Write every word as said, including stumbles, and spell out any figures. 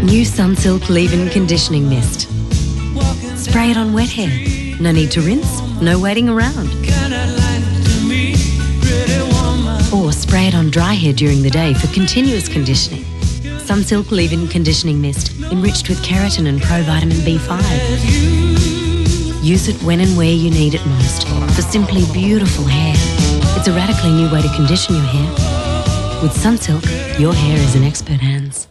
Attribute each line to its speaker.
Speaker 1: New Sunsilk Leave-In Conditioning Mist. Spray it on wet hair. No need to rinse, no waiting around. Or spray it on dry hair during the day for continuous conditioning. Sunsilk Leave-In Conditioning Mist, enriched with keratin and provitamin B five. Use it when and where you need it most for simply beautiful hair. It's a radically new way to condition your hair. With Sunsilk, your hair is in expert hands.